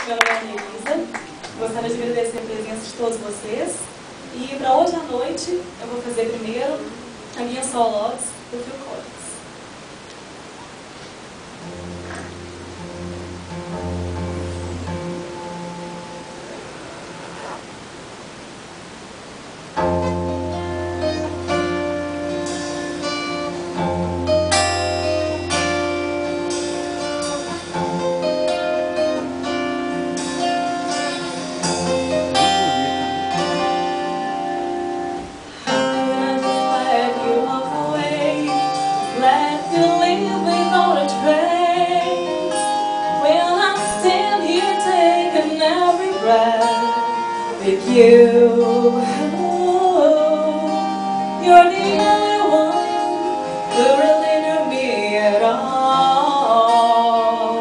meu nome é Elisa. Gostaria de agradecer a presença de todos vocês. E para hoje à noite, eu vou fazer primeiro a minha solo do Phil Collins. With you, you're the only one who really knew me at all.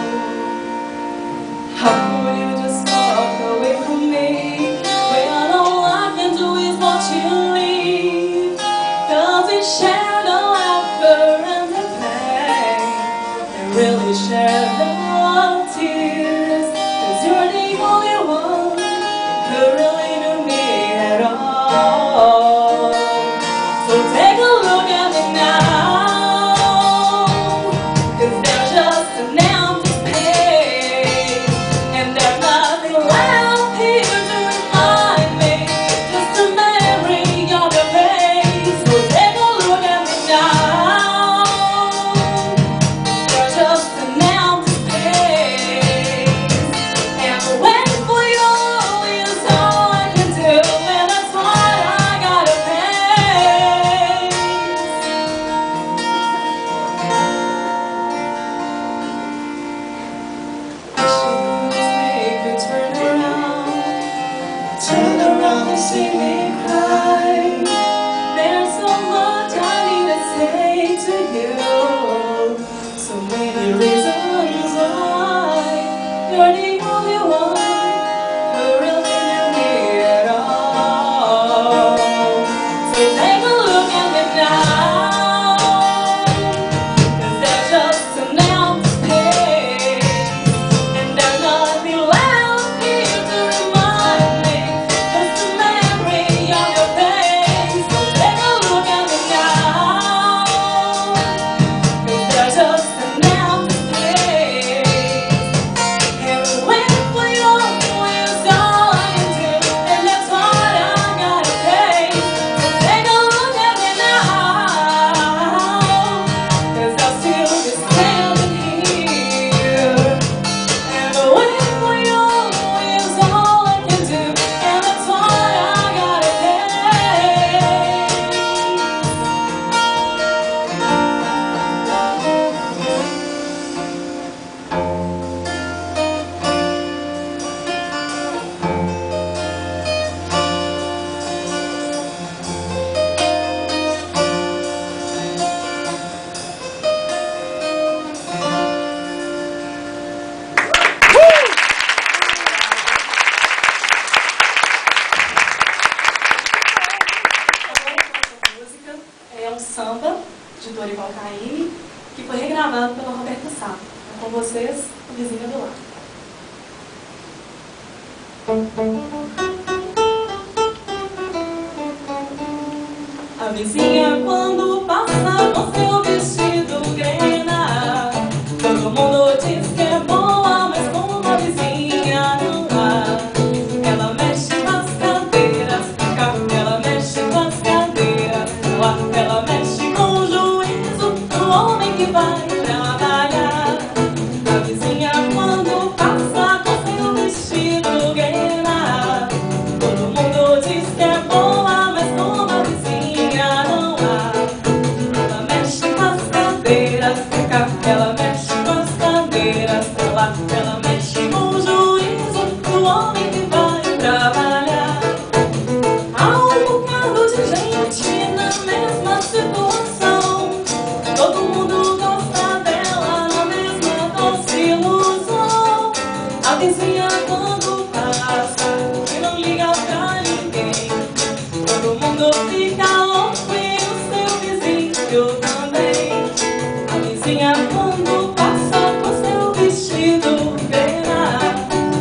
How could you just walk away from me when all I can do is watch you leave? 'Cause we share the laughter and the pain, and really share the tears. 'Cause you're the only one who really knew me at all. So take a look at me now, 'cause there's just an empty space, and there's nothing left here to remind me, just a memory of your face. So take a look at me now, there's just an empty space, and waiting for you is all I can do, and that's why I gotta face. I should just make you turn around and see me cry. There's so much I need to say to you, so many reasons why you're the only one who really knew me at all. So take a look at me now, 'cause there's just an empty space, and there's nothing left here to remind me, just a memory of your face. So take a look at me now, 'cause there's just an empty space, and waiting for you is all I can do, and that's what I gotta face. So take a look at me now, 'cause I'll still be standing here, and waiting for you is all I can do, and that's what I gotta face. Essa música é um samba de Dorival Caymmi, que foi regravado pela Roberta Sá. Com vocês, o Vizinho do Lado. A vizinha quando passa com seu vestido grena, todo mundo diz que é boa, mas como a vizinha não há. Ela mexe com as cadeiras, ela mexe com as cadeiras, ela mexe com o juízo do homem que vai trabalhar. A vizinha quando passa com seu vestido grena, todo mundo diz que é boa, mas como a vizinha não há. Ela mexe com as cadeiras, ela mexe com as cadeiras, ela mexe com o juízo do homem que vai trabalhar. Há um bocado de gente na mesma situação, todo mundo gosta dela na mesma doce ilusão. A vizinha quando passa e não liga pra ninguém, todo mundo fica louco e o seu vizinho também. A vizinha quando passa com seu vestido grena,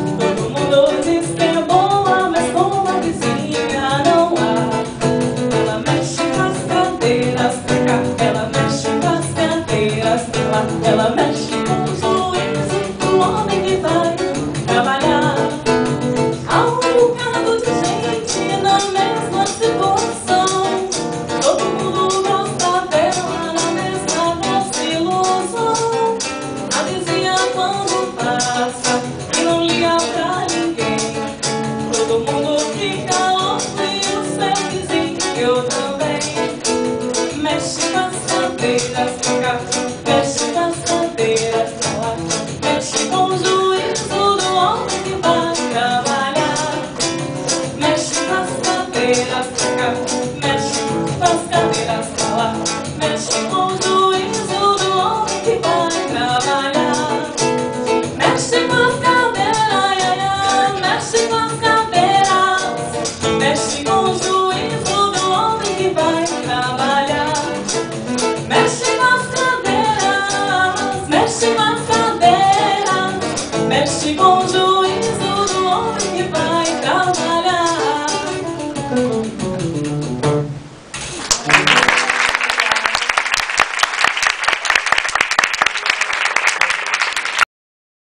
Música